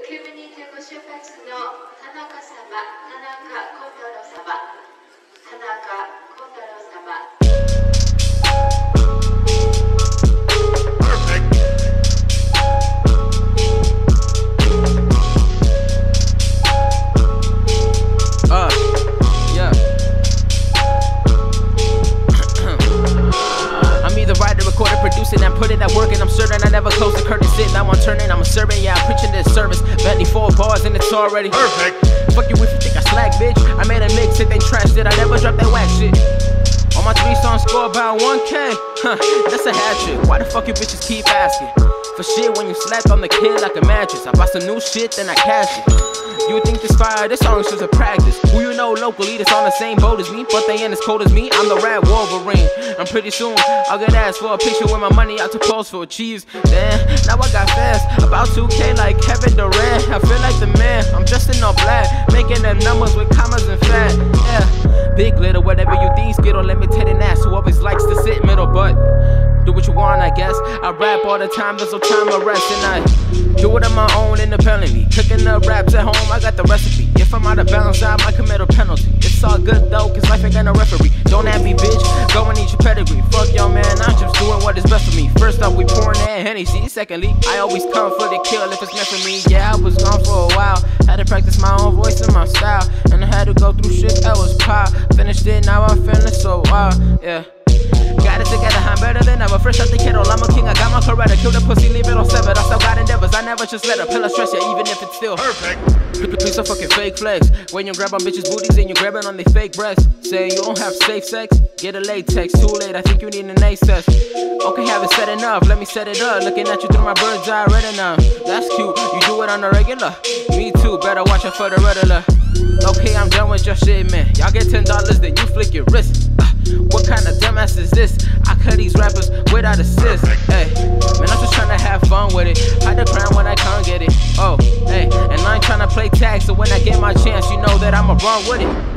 国にてご出発の田中様、田中幸太郎様、田中幸太郎様。 Recording, producing, and putting that work in. I'm certain I never close the curtain. Sit now, I'm turning, I'm a servant. Yeah, I'm preaching this service. Bentley 4 bars and it's already perfect. Fuck you if you think I slack, bitch. I made a mix, if they trashed it. I never dropped that whack shit. All my 3 songs score about 1K. Huh, that's a hat trick. Why the fuck you bitches keep asking for shit when you slept on the kid like a mattress? I bought some new shit, then I cash it. You would think this fire, this song's just a practice. Who you know locally that's on the same boat as me, but they ain't as cold as me? I'm the rap Wolverine. I'm pretty soon, I'll get asked for a picture with my money out to pose for cheese. Damn, now I got fast, about 2K like Kevin Durant. I feel like the man, I'm just in all black, making them numbers with commas and fat. Yeah, big little, whatever you think, skittle, imitating ass who always likes to sit middle, but do what you want, I guess. I rap all the time, there's no time to rest, and I do it on my own independently. Cooking up raps at home, I got the recipe. If I'm out of balance, I might commit a penalty. It's all good though, cause life ain't got no referee. Don't at me, bitch, go and eat your pedigree. Fuck y'all, man, I'm just doing what is best for me. First off, we pouring that Hennessy. Secondly, I always come for the kill if it's meant for me. Yeah, I was gone for a while, had to practice my own voice and my style, and I had to go through shit that was pop. Finished it, now I'm feeling so wild, yeah. Got it together, I'm better than ever. Fresh out the kettle, I'm a king, I got my Coretta. Kill the pussy, leave it on severed. I still got endeavors, I never just let a pillar stress you, even if it's still perfect. Please don't fucking fake flex. When you grab on bitches' booties and you grabbing on their fake breasts, saying you don't have safe sex, get a latex. Too late, I think you need an ace test. Okay, haven't said enough, let me set it up. Looking at you through my bird's eye retina. That's cute, you do it on the regular. Me too, better watch out for the riddler. Okay, I'm done with your shit, man. Y'all get $10, then you flick your wrist. What kind of dumbass is this? I cut these rappers without assist. Hey, man, I'm just trying to have fun with it. Hide the crown when I can't get it. Oh, hey, and I ain't trying to play tag, so when I get my chance, you know that I'ma run with it.